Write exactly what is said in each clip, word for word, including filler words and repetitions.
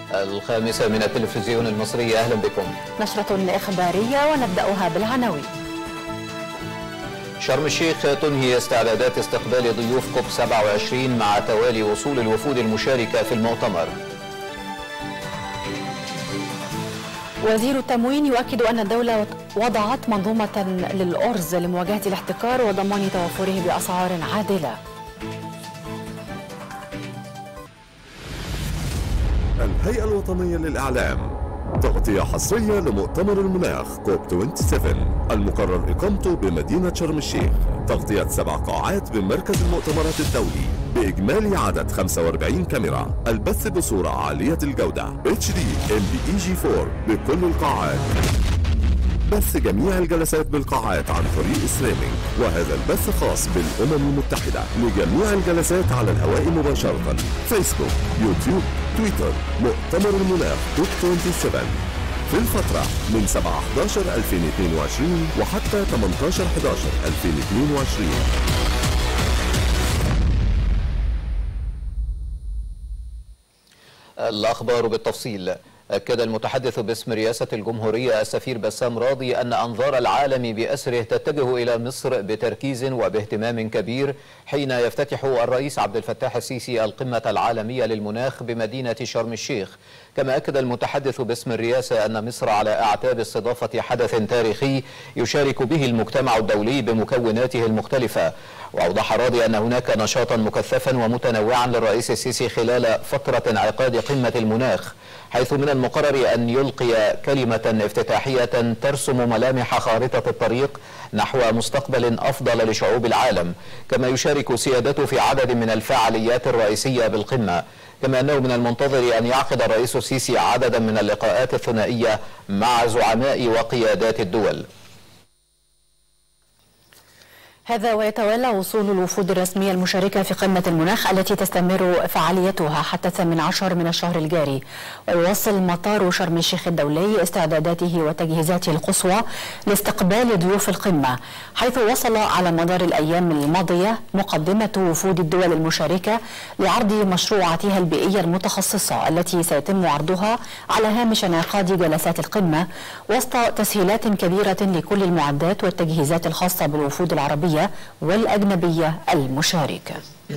الخامسة من التلفزيون المصري، أهلا بكم. نشرة إخبارية ونبدأها بالعناوين. شرم الشيخ تنهي استعدادات استقبال ضيوف كوب سبعة وعشرين مع توالي وصول الوفود المشاركة في المؤتمر. وزير التموين يؤكد أن الدولة وضعت منظومة للأرز لمواجهة الاحتكار وضمان توفره بأسعار عادلة. الهيئة الوطنية للإعلام تغطية حصرية لمؤتمر المناخ كوب سبعة وعشرين المقرر إقامته بمدينة شرم الشيخ. تغطية سبع قاعات بمركز المؤتمرات الدولي بإجمالي عدد خمسة وأربعين كاميرا، البث بصورة عالية الجودة اتش دي ام بي اي جي أربعة بكل القاعات. بث جميع الجلسات بالقاعات عن طريق ستريمينج، وهذا البث خاص بالأمم المتحدة لجميع الجلسات على الهواء مباشرة. فيسبوك، يوتيوب، تويتر. مؤتمر المناخ كوب سبعة وعشرين في الفترة من سبعة حداشر ألفين واثنين وعشرين وحتى ثمانية عشر حداشر ألفين واثنين وعشرين. الأخبار بالتفصيل. أكد المتحدث باسم رئاسة الجمهورية السفير بسام راضي أن أنظار العالم بأسره تتجه إلى مصر بتركيز وباهتمام كبير حين يفتتح الرئيس عبد الفتاح السيسي القمة العالمية للمناخ بمدينة شرم الشيخ. كما أكد المتحدث باسم الرئاسة أن مصر على أعتاب استضافة حدث تاريخي يشارك به المجتمع الدولي بمكوناته المختلفة. وأوضح راضي أن هناك نشاطا مكثفا ومتنوعا للرئيس السيسي خلال فترة انعقاد قمة المناخ، حيث من المقرر أن يلقي كلمة افتتاحية ترسم ملامح خارطة الطريق نحو مستقبل أفضل لشعوب العالم. كما يشارك سيادته في عدد من الفعاليات الرئيسية بالقمة. كما أنه من المنتظر أن يعقد الرئيس السيسي عددا من اللقاءات الثنائية مع زعماء وقيادات الدول. هذا ويتولى وصول الوفود الرسمية المشاركة في قمة المناخ التي تستمر فعاليتها حتى الثامن عشر من الشهر الجاري. ويواصل مطار شرم الشيخ الدولي استعداداته وتجهيزاته القصوى لاستقبال ضيوف القمة، حيث وصل على مدار الأيام الماضية مقدمة وفود الدول المشاركة لعرض مشروعاتها البيئية المتخصصة التي سيتم عرضها على هامش انعقاد جلسات القمة، وسط تسهيلات كبيرة لكل المعدات والتجهيزات الخاصة بالوفود العربية والأجنبية المشاركة.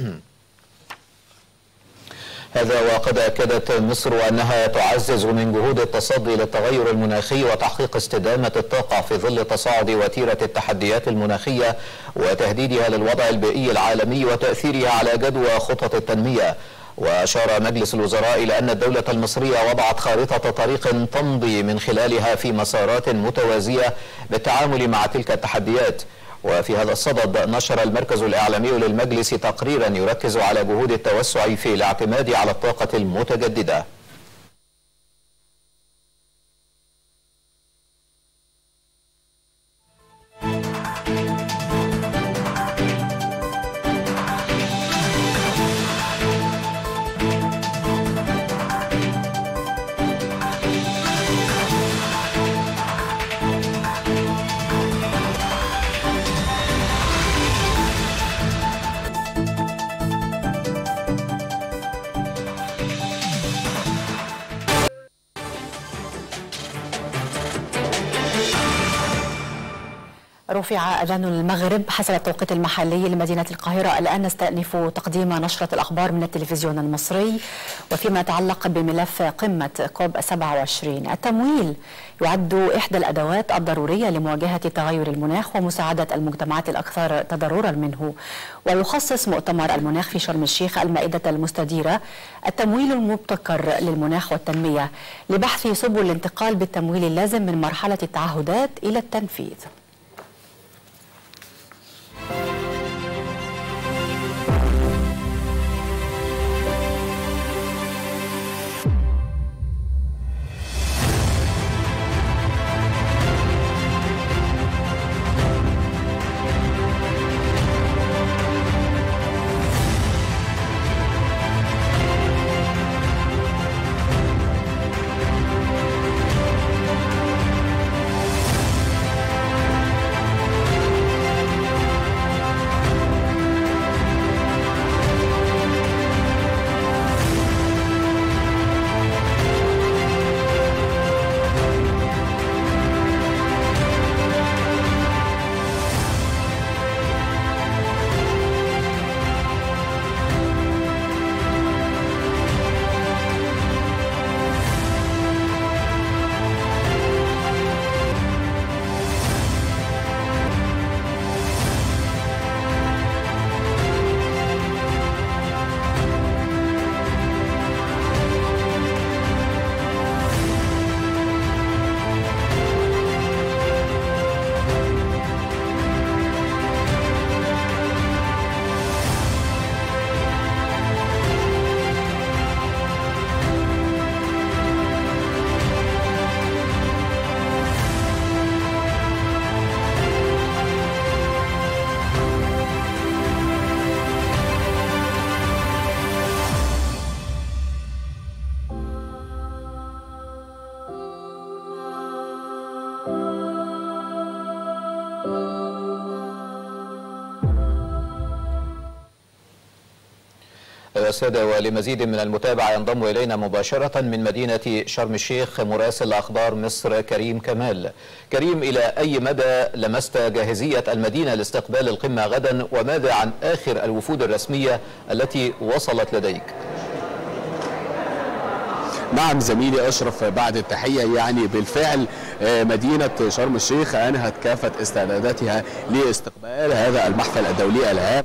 هذا وقد أكدت مصر أنها تعزز من جهود التصدي للتغير المناخي وتحقيق استدامة الطاقة في ظل تصاعد وتيرة التحديات المناخية وتهديدها للوضع البيئي العالمي وتأثيرها على جدوى خطط التنمية. وأشار مجلس الوزراء إلى أن الدولة المصرية وضعت خارطة طريق تمضي من خلالها في مسارات متوازية بالتعامل مع تلك التحديات. وفي هذا الصدد نشر المركز الإعلامي للمجلس تقريرا يركز على جهود التوسع في الاعتماد على الطاقة المتجددة. رفع أذان المغرب حسب التوقيت المحلي لمدينة القاهرة. الآن نستأنف تقديم نشرة الأخبار من التلفزيون المصري. وفيما يتعلق بملف قمة كوب سبعة وعشرين، التمويل يعد إحدى الأدوات الضرورية لمواجهة تغير المناخ ومساعدة المجتمعات الأكثر تضررا منه. ويخصص مؤتمر المناخ في شرم الشيخ المائدة المستديرة التمويل المبتكر للمناخ والتنمية لبحث سبل الانتقال بالتمويل اللازم من مرحلة التعهدات إلى التنفيذ. أيها السادة، ولمزيد من المتابعة ينضم إلينا مباشرة من مدينة شرم الشيخ مراسل أخبار مصر كريم كمال. كريم، إلى أي مدى لمست جاهزية المدينة لاستقبال القمة غدا، وماذا عن آخر الوفود الرسمية التي وصلت لديك؟ نعم زميلي أشرف، بعد التحية يعني بالفعل مدينة شرم الشيخ أنهت كافة استعداداتها لاستقبال هذا المحفل الدولي الهام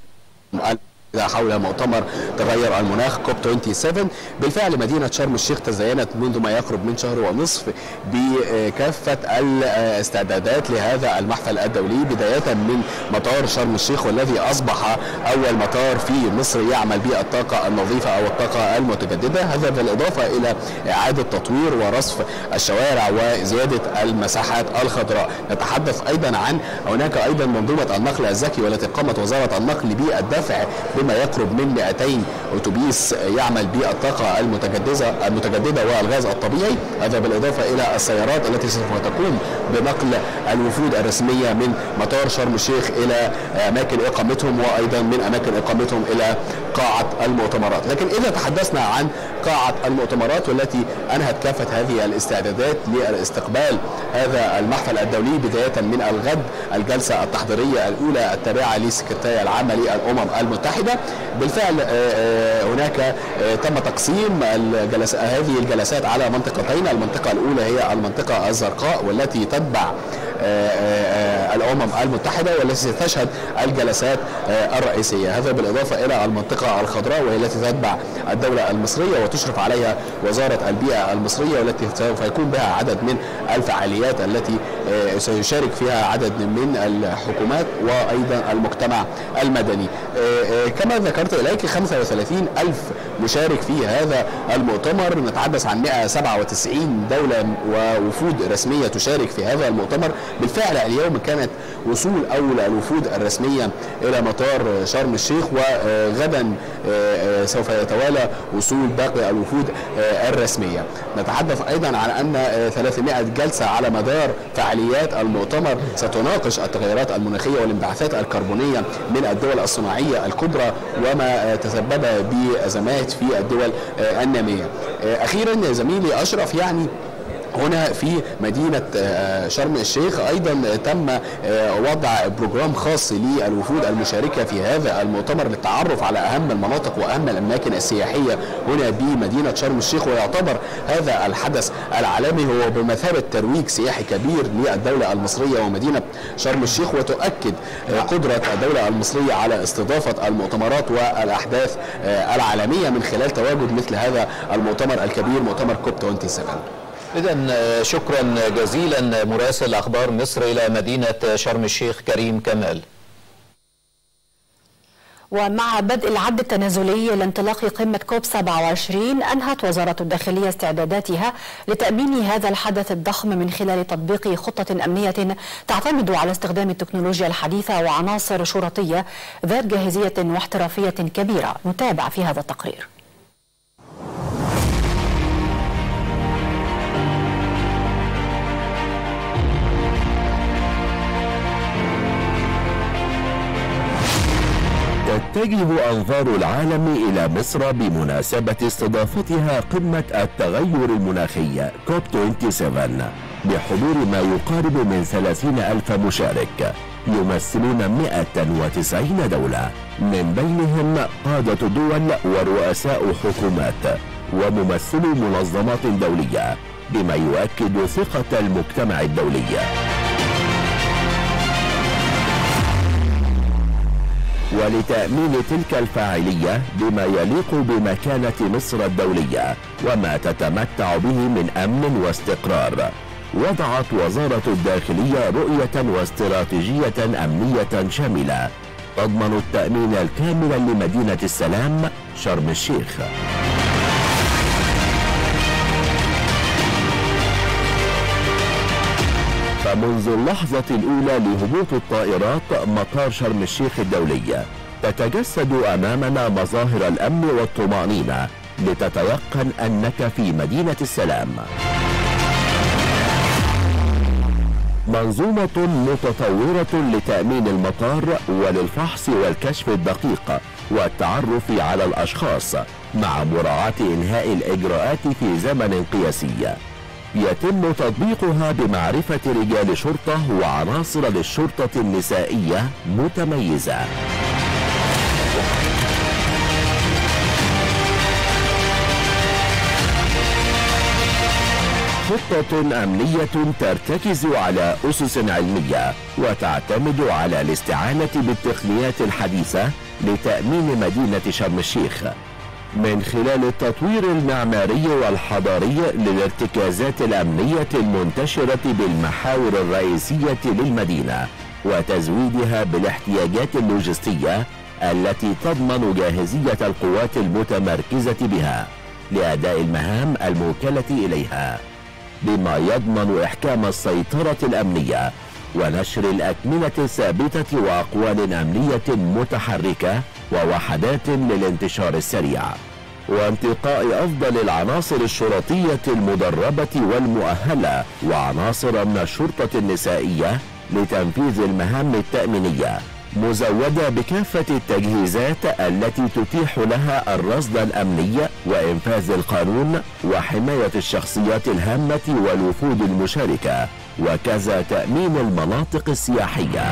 حول مؤتمر تغير المناخ كوب سبعة وعشرين. بالفعل مدينة شرم الشيخ تزينت منذ ما يقرب من شهر ونصف بكافة الاستعدادات لهذا المحفل الدولي، بداية من مطار شرم الشيخ والذي أصبح أول مطار في مصر يعمل بالطاقة النظيفة أو الطاقة المتجددة، هذا بالإضافة إلى إعادة تطوير ورصف الشوارع وزيادة المساحات الخضراء. نتحدث أيضا عن هناك أيضا منظومة النقل الذكي والتي قامت وزارة النقل بالدفع بما يقرب من مئتين أتوبيس يعمل بالطاقة المتجددة المتجددة والغاز الطبيعي، هذا بالإضافة إلى السيارات التي سوف تقوم بنقل الوفود الرسمية من مطار شرم الشيخ إلى أماكن إقامتهم وأيضا من أماكن إقامتهم إلى قاعة المؤتمرات. لكن إذا تحدثنا عن قاعة المؤتمرات والتي أنهت كافة هذه الاستعدادات لاستقبال هذا المحفل الدولي بداية من الغد الجلسة التحضيرية الأولى التابعة للسكرتارية العامة للأمم المتحدة، بالفعل هناك تم تقسيم الجلس هذه الجلسات على منطقتين. المنطقة الأولى هي المنطقة الزرقاء والتي تتبع الأمم المتحدة والتي تشهد الجلسات الرئيسية، هذا بالإضافة إلى المنطقة الخضراء وهي التي تتبع الدولة المصرية وتشرف عليها وزارة البيئة المصرية والتي سوف يكون بها عدد من الفعاليات التي سيشارك فيها عدد من الحكومات وأيضا المجتمع المدني. كما ذكرت إليك خمسة وثلاثين ألف مشارك في هذا المؤتمر، نتحدث عن مئة وسبعة وتسعين دولة ووفود رسمية تشارك في هذا المؤتمر. بالفعل اليوم كانت وصول أول الوفود الرسمية إلى مطار شرم الشيخ، وغدا سوف يتوالى وصول باقي الوفود الرسمية. نتحدث أيضا عن أن ثلاثمائة جلسة على مدار فعاليات المؤتمر ستناقش التغيرات المناخية والانبعاثات الكربونية من الدول الصناعية الكبرى وما تسبب بأزمات في الدول النامية. أخيرا زميلي أشرف، يعني هنا في مدينة شرم الشيخ أيضا تم وضع بروجرام خاص للوفود المشاركة في هذا المؤتمر للتعرف على أهم المناطق وأهم الأماكن السياحية هنا بمدينة شرم الشيخ، ويعتبر هذا الحدث العالمي هو بمثابة ترويج سياحي كبير للدولة المصرية ومدينة شرم الشيخ، وتؤكد قدرة الدولة المصرية على استضافة المؤتمرات والأحداث العالمية من خلال تواجد مثل هذا المؤتمر الكبير مؤتمر كوب سبعة وعشرين. إذن شكرا جزيلا مراسل أخبار مصر إلى مدينة شرم الشيخ كريم كمال. ومع بدء العد التنازلي لانطلاق قمة كوب سبعة وعشرين، أنهت وزارة الداخلية استعداداتها لتأمين هذا الحدث الضخم من خلال تطبيق خطة أمنية تعتمد على استخدام التكنولوجيا الحديثة وعناصر شرطية ذات جاهزية واحترافية كبيرة. نتابع في هذا التقرير. تتجه أنظار العالم إلى مصر بمناسبة استضافتها قمة التغير المناخي كوب سبعة وعشرين بحضور ما يقارب من ثلاثين ألف مشارك يمثلون مئة وتسعين دولة، من بينهم قادة دول ورؤساء حكومات وممثلو منظمات دولية، بما يؤكد ثقة المجتمع الدولي. ولتأمين تلك الفاعلية بما يليق بمكانة مصر الدولية وما تتمتع به من أمن واستقرار، وضعت وزارة الداخلية رؤية واستراتيجية أمنية شاملة تضمن التأمين الكامل لمدينة السلام شرم الشيخ. فمنذ اللحظة الأولى لهبوط الطائرات مطار شرم الشيخ الدولي تتجسد أمامنا مظاهر الأمن والطمأنينة لتتيقن أنك في مدينة السلام. منظومة متطورة لتأمين المطار وللفحص والكشف الدقيق والتعرف على الأشخاص مع مراعاة إنهاء الإجراءات في زمن قياسي. يتم تطبيقها بمعرفة رجال شرطة وعناصر للشرطة النسائية متميزة. خطة أمنية ترتكز على أسس علمية وتعتمد على الاستعانة بالتقنيات الحديثة لتأمين مدينة شرم الشيخ من خلال التطوير المعماري والحضاري للارتكازات الأمنية المنتشرة بالمحاور الرئيسية للمدينة وتزويدها بالاحتياجات اللوجستية التي تضمن جاهزية القوات المتمركزة بها لأداء المهام الموكلة إليها، بما يضمن إحكام السيطرة الأمنية ونشر الأكمنة الثابتة وأقوال أمنية متحركة ووحدات للانتشار السريع، وانتقاء أفضل العناصر الشرطية المدربة والمؤهلة وعناصر من الشرطة النسائية لتنفيذ المهام التأمينية، مزودة بكافة التجهيزات التي تتيح لها الرصد الأمني وإنفاذ القانون وحماية الشخصيات الهامة والوفود المشاركة، وكذا تأمين المناطق السياحية.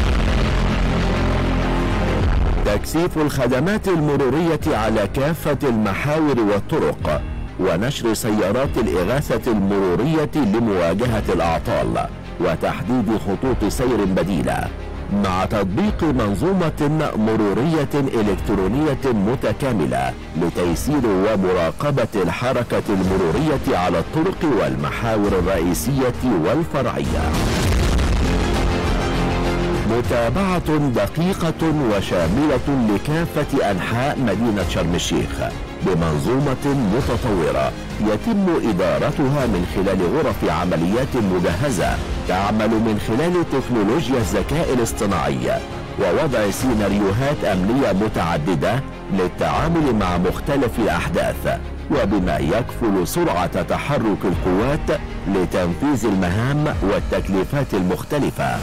تكثيف الخدمات المرورية على كافة المحاور والطرق ونشر سيارات الإغاثة المرورية لمواجهة الأعطال وتحديد خطوط سير بديلة، مع تطبيق منظومة مرورية إلكترونية متكاملة لتيسير ومراقبة الحركة المرورية على الطرق والمحاور الرئيسية والفرعية. متابعة دقيقة وشاملة لكافة أنحاء مدينة شرم الشيخ بمنظومة متطورة يتم إدارتها من خلال غرف عمليات مجهزة تعمل من خلال تكنولوجيا الذكاء الاصطناعي ووضع سيناريوهات أمنية متعددة للتعامل مع مختلف الأحداث، وبما يكفل سرعة تحرك القوات لتنفيذ المهام والتكليفات المختلفة.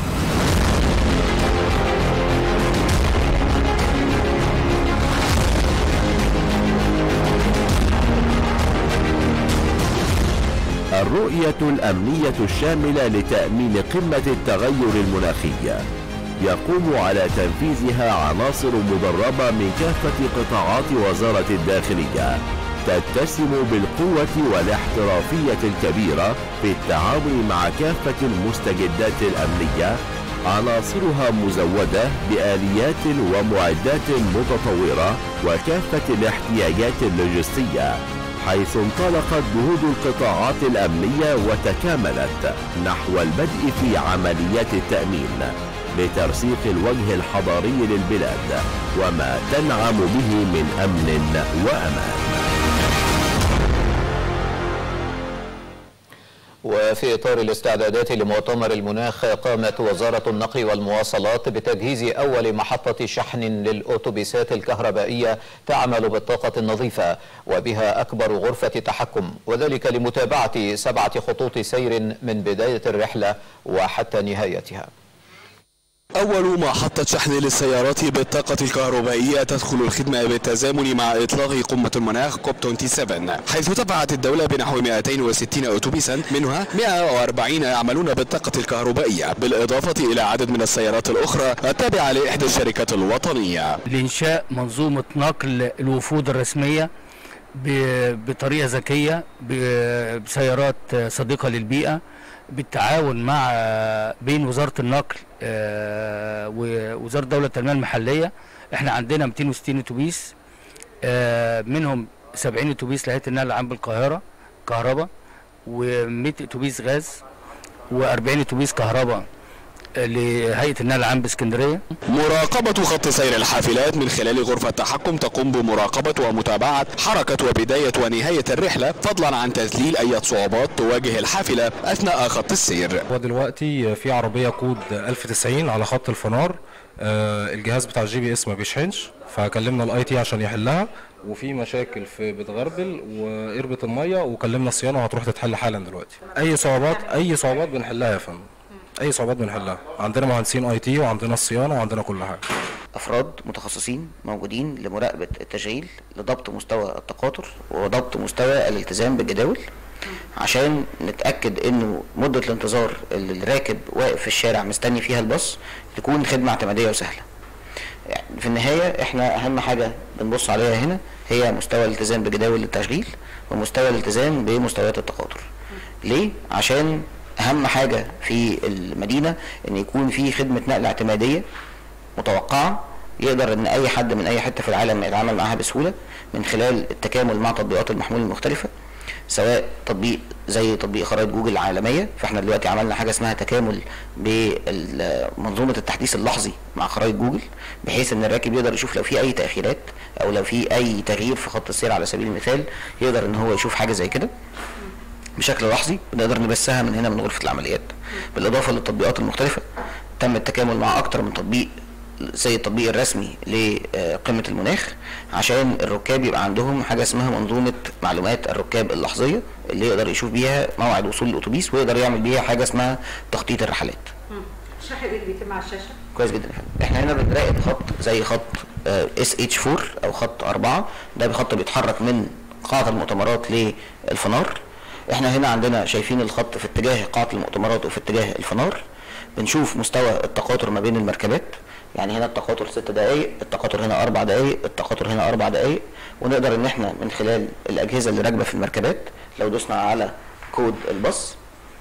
الرؤية الأمنية الشاملة لتأمين قمة التغير المناخي يقوم على تنفيذها عناصر مدربة من كافة قطاعات وزارة الداخلية تتسم بالقوة والاحترافية الكبيرة في التعامل مع كافة المستجدات الأمنية، عناصرها مزودة بآليات ومعدات متطورة وكافة الاحتياجات اللوجستية، حيث انطلقت جهود القطاعات الأمنية وتكاملت نحو البدء في عمليات التأمين لترسيخ الوجه الحضاري للبلاد وما تنعم به من أمن وأمان. وفي إطار الاستعدادات لمؤتمر المناخ، قامت وزارة النقل والمواصلات بتجهيز أول محطة شحن للأوتوبيسات الكهربائية تعمل بالطاقة النظيفة وبها أكبر غرفة تحكم، وذلك لمتابعة سبعة خطوط سير من بداية الرحلة وحتى نهايتها. أول محطة شحن للسيارات بالطاقة الكهربائية تدخل الخدمة بالتزامن مع إطلاق قمة المناخ كوب سبعة وعشرين، حيث تبعت الدولة بنحو مئتين وستين أوتوبيسا، منها مئة وأربعين يعملون بالطاقة الكهربائية، بالإضافة إلى عدد من السيارات الأخرى التابعة لإحدى الشركات الوطنية. لإنشاء منظومة نقل الوفود الرسمية بطريقة ذكية بسيارات صديقة للبيئة بالتعاون مع بين وزارة النقل ووزارة دولة التنمية المحلية. احنا عندنا مئتين وستين اتوبيس، منهم سبعين اتوبيس لهيئة النقل العام بالقاهرة كهرباء، ومئة اتوبيس غاز، وأربعين اتوبيس كهرباء لهيئة النقل العام باسكندرية. مراقبة خط سير الحافلات من خلال غرفة تحكم تقوم بمراقبة ومتابعة حركة وبداية ونهاية الرحلة، فضلا عن تذليل أي صعوبات تواجه الحافلة أثناء خط السير. ودلوقتي في عربية كود ألف وتسعين على خط الفنار، الجهاز بتاع الجي بي اس ما بيشحنش، فكلمنا الاي تي عشان يحلها، وفي مشاكل في بتغربل وقربة المية، وكلمنا الصيانة وهتروح تتحل حالا دلوقتي. أي صعوبات أي صعوبات بنحلها يا فندم. اي صعوبات بنحلها. عندنا مهندسين اي تي وعندنا الصيانه وعندنا كل حاجه. افراد متخصصين موجودين لمراقبه التشغيل، لضبط مستوى التقاطر وضبط مستوى الالتزام بالجداول، عشان نتاكد انه مده الانتظار اللي الراكب واقف في الشارع مستني فيها الباص تكون خدمه اعتماديه وسهله. يعني في النهايه احنا اهم حاجه بنبص عليها هنا هي مستوى الالتزام بجداول التشغيل ومستوى الالتزام بمستويات التقاطر. ليه؟ عشان اهم حاجه في المدينه ان يكون في خدمه نقل اعتماديه متوقعه، يقدر ان اي حد من اي حته في العالم يتعامل معاها بسهوله من خلال التكامل مع تطبيقات المحمول المختلفه، سواء تطبيق زي تطبيق خرائط جوجل العالميه. فاحنا دلوقتي عملنا حاجه اسمها تكامل بمنظومه التحديث اللحظي مع خرائط جوجل، بحيث ان الراكب يقدر يشوف لو في اي تاخيرات او لو في اي تغيير في خط السير على سبيل المثال، يقدر ان هو يشوف حاجه زي كده بشكل لحظي، بنقدر نبثها من هنا من غرفه العمليات. بالاضافه للتطبيقات المختلفه تم التكامل مع اكتر من تطبيق زي التطبيق الرسمي لقمه المناخ، عشان الركاب يبقى عندهم حاجه اسمها منظومه معلومات الركاب اللحظيه اللي يقدر يشوف بيها موعد وصول الاتوبيس ويقدر يعمل بيها حاجه اسمها تخطيط الرحلات. اشرحي ايه اللي بيتم على الشاشه؟ كويس جدا. احنا هنا بنراقب خط زي خط اس اتش أربعة او خط أربعة، ده خط بيتحرك من قاعه المؤتمرات للفنار. احنا هنا عندنا شايفين الخط في اتجاه قاعه المؤتمرات وفي اتجاه الفنار. بنشوف مستوى التقاطر ما بين المركبات، يعني هنا التقاطر ست دقائق، التقاطر هنا اربع دقائق، التقاطر هنا اربع دقائق، ونقدر ان احنا من خلال الاجهزه اللي راكبه في المركبات لو دوسنا على كود الباص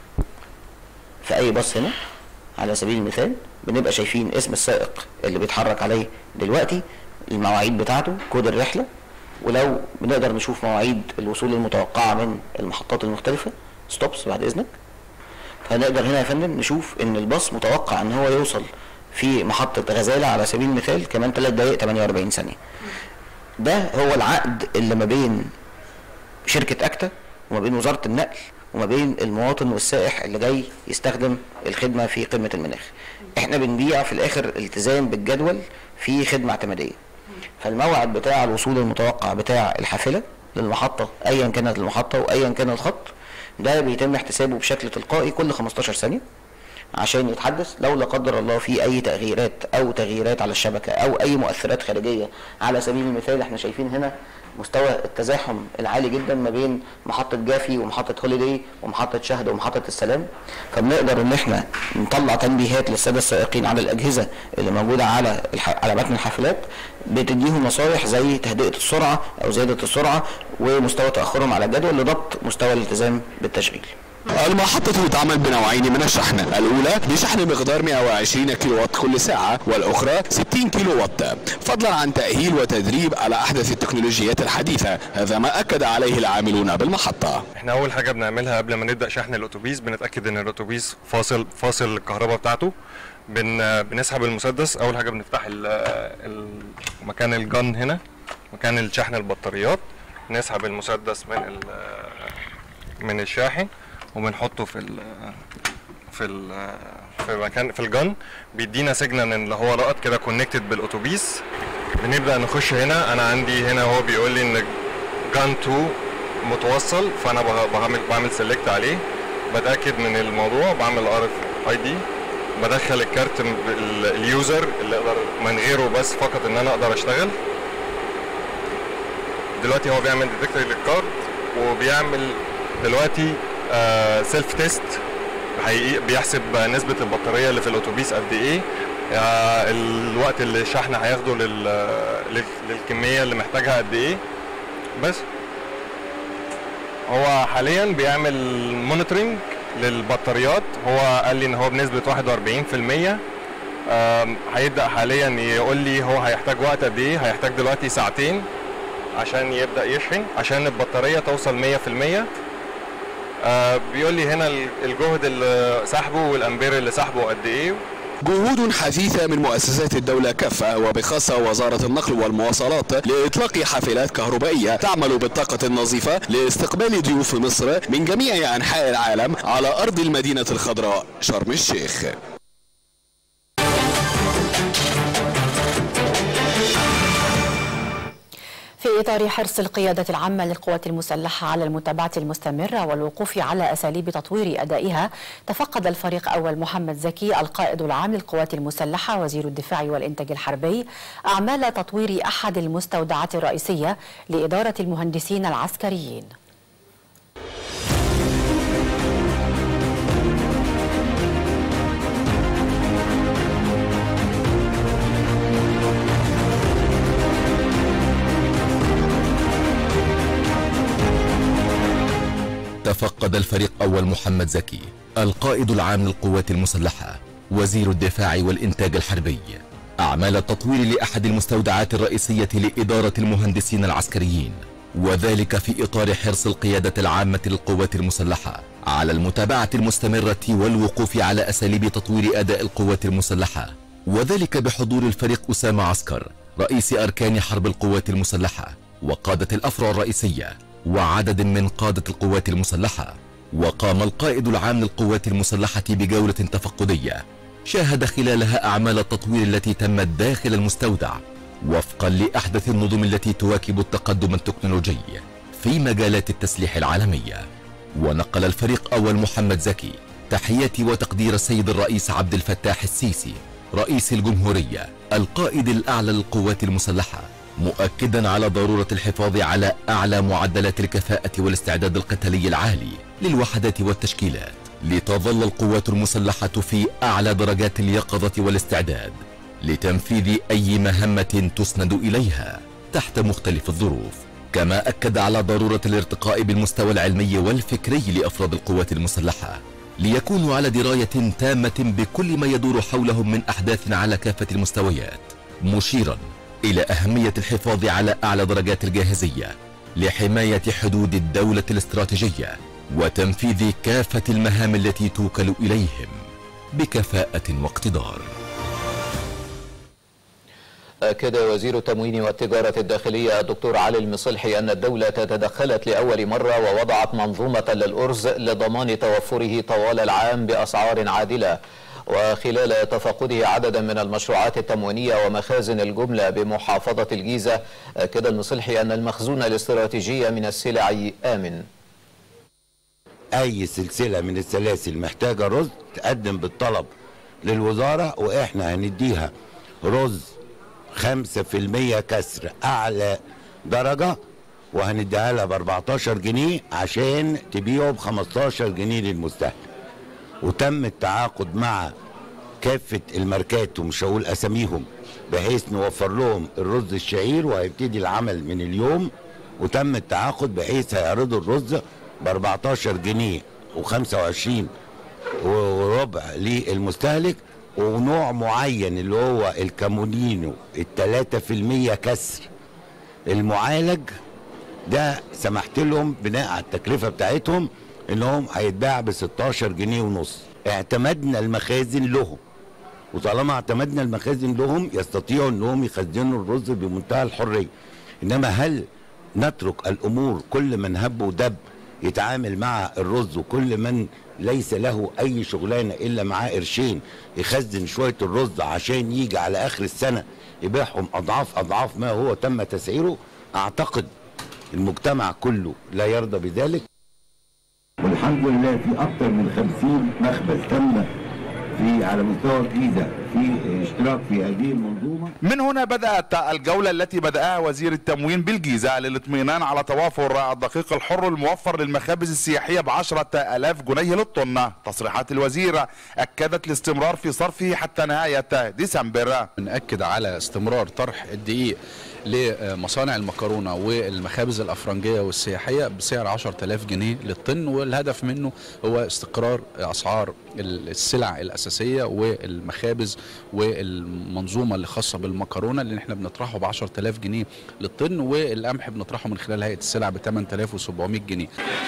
في اي باص هنا على سبيل المثال بنبقى شايفين اسم السائق اللي بيتحرك عليه دلوقتي، المواعيد بتاعته، كود الرحله، ولو بنقدر نشوف مواعيد الوصول المتوقعه من المحطات المختلفه. ستوبس بعد اذنك. فنقدر هنا يا فندم نشوف ان الباص متوقع ان هو يوصل في محطه غزاله على سبيل المثال كمان ثلاث دقائق ثمانية وأربعين ثانيه. ده هو العقد اللي ما بين شركه اكتا وما بين وزاره النقل وما بين المواطن والسائح اللي جاي يستخدم الخدمه في قمه المناخ. احنا بنبيع في الاخر التزام بالجدول في خدمه اعتماديه. فالموعد بتاع الوصول المتوقع بتاع الحافله للمحطه ايا كانت المحطه وايا كان الخط ده بيتم احتسابه بشكل تلقائي كل خمستاشر ثانيه عشان يتحدث لو لا قدر الله في اي تغييرات او تغييرات على الشبكه او اي مؤثرات خارجيه. على سبيل المثال احنا شايفين هنا مستوى التزاحم العالي جدا ما بين محطه جافي ومحطه هوليداي ومحطه شهد ومحطه السلام، فبنقدر ان احنا نطلع تنبيهات للساده السائقين على الاجهزه اللي موجوده على على متن الحافلات بتديهم نصائح زي تهدئه السرعه او زياده السرعه ومستوى تاخرهم على الجدول لضبط مستوى الالتزام بالتشغيل. المحطة تعمل بنوعين من الشحن، الأولى بشحن مقدار مئة وعشرين كيلو وات كل ساعة، والأخرى ستين كيلو وات، فضلا عن تأهيل وتدريب على أحدث التكنولوجيات الحديثة. هذا ما أكد عليه العاملون بالمحطة. احنا أول حاجة بنعملها قبل ما نبدأ شحن الأتوبيس بنتأكد إن الأتوبيس فاصل فاصل الكهرباء بتاعته. بن بنسحب المسدس. أول حاجة بنفتح مكان الجن هنا، مكان الشحن البطاريات، نسحب المسدس من من الشاحن وبنحطه في ال في ال في مكان في الجن، بيدينا سيجنال ان اللي هو لقط كده كونكتد بالاتوبيس. بنبدا نخش هنا. انا عندي هنا هو بيقول لي ان جن اتنين متوصل، فانا بعمل بعمل سيلكت عليه، بتاكد من الموضوع، بعمل ار اف اي دي، بدخل الكارت اليوزر اللي اقدر من غيره بس فقط ان انا اقدر اشتغل. دلوقتي هو بيعمل ديتكتور للكارد وبيعمل دلوقتي آه سيلف تيست حقيقي، بيحسب نسبة البطارية اللي في الأتوبيس قد إيه، آه الوقت اللي الشحن هياخده للكمية اللي محتاجها قد إيه. بس هو حاليا بيعمل مونيتورنج للبطاريات. هو قال لي إن هو بنسبة واحد وأربعين في المية. آه هيبدأ حاليا يقول لي هو هيحتاج وقت قد إيه. هيحتاج دلوقتي ساعتين عشان يبدأ يشحن عشان البطارية توصل مية في المية. آه بيقول لي هنا الجهد اللي سحبه والامبير اللي سحبه قد ايه. جهود حثيثة من مؤسسات الدولة كافة وبخاصة وزارة النقل والمواصلات لإطلاق حافلات كهربائية تعمل بالطاقة النظيفة لاستقبال ضيوف مصر من جميع أنحاء العالم على أرض المدينة الخضراء شرم الشيخ. في في إطار حرص القيادة العامة للقوات المسلحة على المتابعة المستمرة والوقوف على أساليب تطوير أدائها، تفقد الفريق أول محمد زكي القائد العام للقوات المسلحة وزير الدفاع والإنتاج الحربي أعمال تطوير أحد المستودعات الرئيسية لإدارة المهندسين العسكريين. تفقد الفريق أول محمد زكي القائد العام للقوات المسلحة وزير الدفاع والإنتاج الحربي أعمال التطوير لأحد المستودعات الرئيسية لإدارة المهندسين العسكريين، وذلك في إطار حرص القيادة العامة للقوات المسلحة على المتابعة المستمرة والوقوف على أساليب تطوير أداء القوات المسلحة، وذلك بحضور الفريق أسامة عسكر رئيس أركان حرب القوات المسلحة وقادة الأفرع الرئيسية وعدد من قادة القوات المسلحة. وقام القائد العام للقوات المسلحة بجولة تفقدية شاهد خلالها أعمال التطوير التي تمت داخل المستودع وفقا لأحدث النظم التي تواكب التقدم التكنولوجي في مجالات التسليح العالمية. ونقل الفريق أول محمد زكي تحيات وتقدير السيد الرئيس عبد الفتاح السيسي رئيس الجمهورية القائد الأعلى للقوات المسلحة، مؤكدا على ضرورة الحفاظ على أعلى معدلات الكفاءة والاستعداد القتالي العالي للوحدات والتشكيلات، لتظل القوات المسلحة في أعلى درجات اليقظة والاستعداد لتنفيذ أي مهمة تسند إليها تحت مختلف الظروف. كما أكد على ضرورة الارتقاء بالمستوى العلمي والفكري لأفراد القوات المسلحة ليكونوا على دراية تامة بكل ما يدور حولهم من أحداث على كافة المستويات، مشيرا إلى أهمية الحفاظ على أعلى درجات الجاهزية لحماية حدود الدولة الاستراتيجية وتنفيذ كافة المهام التي توكل إليهم بكفاءة واقتدار. أكد وزير التموين والتجارة الداخلية الدكتور علي المصلحي أن الدولة تدخلت لأول مرة ووضعت منظومة للأرز لضمان توفره طوال العام بأسعار عادلة. وخلال تفقده عددا من المشروعات التموينية ومخازن الجملة بمحافظة الجيزة، أكد المصلحي أن المخزون الاستراتيجي من السلع آمن. أي سلسلة من السلاسل محتاجة رز تقدم بالطلب للوزارة، وإحنا هنديها رز خمسة في المية كسر أعلى درجة، وهنديها لها ب أربعتاشر جنيه عشان تبيعه ب خمستاشر جنيه للمستهلك. وتم التعاقد مع كافة الماركات ومش هقول أساميهم بحيث نوفر لهم الرز الشعير، وهيبتدي العمل من اليوم. وتم التعاقد بحيث هيعرضوا الرز ب أربعتاشر جنيه وخمسة وعشرين وربع للمستهلك، ونوع معين اللي هو الكامونينو التلاتة في المية كسر المعالج ده سمحت لهم بناء على التكلفة بتاعتهم انهم هيتباع ب ستاشر جنيه ونص. اعتمدنا المخازن لهم، وطالما اعتمدنا المخازن لهم يستطيعوا انهم يخزنوا الرز بمنتهى الحرية. انما هل نترك الامور كل من هب ودب يتعامل مع الرز، وكل من ليس له اي شغلانه الا معاه قرشين يخزن شويه الرز عشان يجي على اخر السنه يبيعهم اضعاف اضعاف ما هو تم تسعيره؟ اعتقد المجتمع كله لا يرضى بذلك. والحمد لله في اكثر من خمسين مخبز تم في على مستوى الجيزه في اشتراك في هذه المنظومه. من هنا بدأت الجولة التي بدأها وزير التموين بالجيزة للاطمئنان على توافر الدقيق الحر الموفر للمخابز السياحية بعشرة آلاف جنيه للطن. تصريحات الوزير أكدت الاستمرار في صرفه حتى نهاية ديسمبر. بنأكد على استمرار طرح الدقيق لمصانع المكرونة والمخابز الأفرنجية والسياحية بسعر عشرة آلاف جنيه للطن، والهدف منه هو استقرار أسعار السلع الأساسية والمخابز والمنظومة اللي خاصة بالمكرونة اللي احنا بنطرحه ب عشرة آلاف جنيه للطن، والقمح بنطرحه من خلال هيئة السلع ب ثمانية آلاف وسبعمائة جنيه.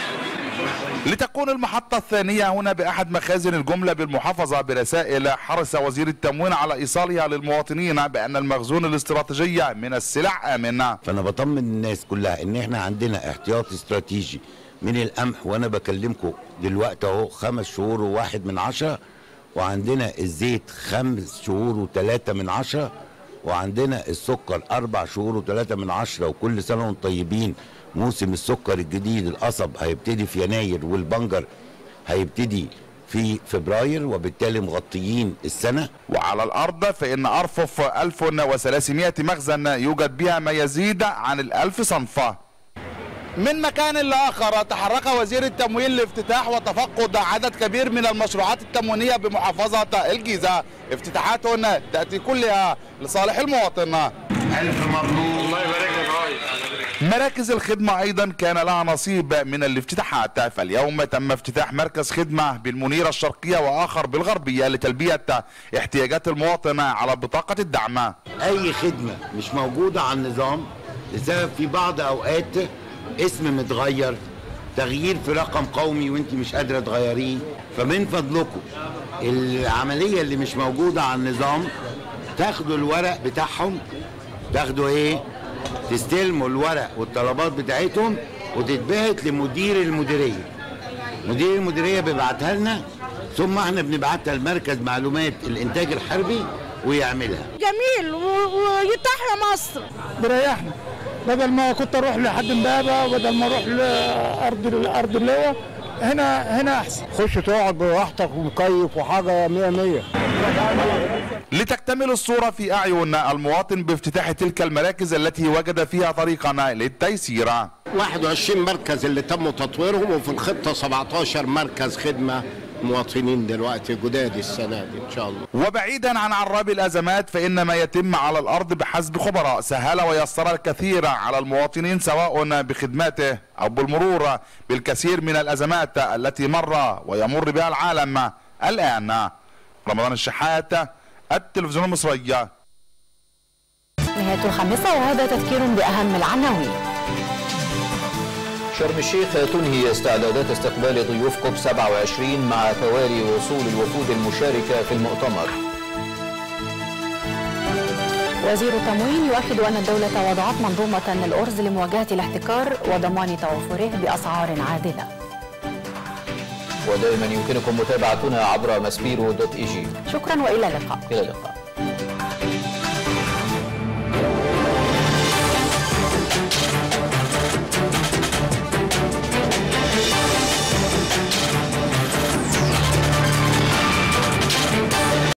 لتكون المحطة الثانية هنا بأحد مخازن الجملة بالمحافظة برسائل حرص وزير التموين على إيصالها للمواطنين بأن المخزون الاستراتيجي من السلع آمن. فأنا بطمن الناس كلها إن إحنا عندنا احتياطي استراتيجي من القمح، وأنا بكلمكم دلوقتي أهو خمس شهور وواحد من عشرة، وعندنا الزيت خمس شهور وثلاثة من عشرة، وعندنا السكر أربع شهور وثلاثة من عشرة، وكل سنة وانتم طيبين. موسم السكر الجديد القصب هيبتدي في يناير، والبنجر هيبتدي في فبراير، وبالتالي مغطيين السنة. وعلى الأرض فإن أرفف ألف وثلاثمائة مخزن يوجد بها ما يزيد عن الألف صنفة. من مكان لآخر تحرك وزير التموين لافتتاح وتفقد عدد كبير من المشروعات التموينية بمحافظة الجيزة، افتتاحات تأتي كلها لصالح المواطن. ألف مبروك، الله يبارك لك. مراكز الخدمة أيضا كان لها نصيب من الافتتاحات، فاليوم تم افتتاح مركز خدمة بالمنيرة الشرقية وآخر بالغربية لتلبية احتياجات المواطن على بطاقة الدعم. أي خدمة مش موجودة على النظام لسبب في بعض أوقات اسم متغير، تغيير في رقم قومي وانت مش قادرة تغيريه، فمن فضلكم العملية اللي مش موجودة على النظام تاخدوا الورق بتاعهم، تاخدوا ايه؟ تستلموا الورق والطلبات بتاعتهم وتتبعت لمدير المديرية. مدير المديرية بيبعتها لنا، ثم احنا بنبعتها لمركز معلومات الانتاج الحربي ويعملها. جميل ويتحيا مصر، بريحنا بدل ما كنت اروح لحد امبابه، بدل ما اروح لارض ارض اللواء، هنا هنا احسن. خش تقعد براحتك ومكيف وحاجه مية مية. لتكتمل الصورة في أعين المواطن بافتتاح تلك المراكز التي وجد فيها طريقا للتيسير. واحد وعشرين مركز اللي تم تطويرهم، وفي الخطة سبعتاشر مركز خدمة مواطنين دلوقتي جداد السنة دي إن شاء الله. وبعيدا عن عراب الأزمات فإن ما يتم على الأرض بحسب خبراء سهل ويسر الكثير على المواطنين، سواء بخدماته أو بالمرور بالكثير من الأزمات التي مر ويمر بها العالم الآن. رمضان الشحات، التلفزيون المصرية. نهاية الخامسة وهذا تذكير بأهم العناوين. شرم الشيخ تنهي استعدادات استقبال ضيوف كوب سبعة وعشرين مع توالي وصول الوفود المشاركة في المؤتمر. وزير التموين يؤكد أن الدولة وضعت منظومة الأرز لمواجهة الاحتكار وضمان توفره بأسعار عادلة. ودائما يمكنكم متابعتنا عبر مسبيرو دوت اي جي. شكرا وإلى اللقاء. إلى اللقاء.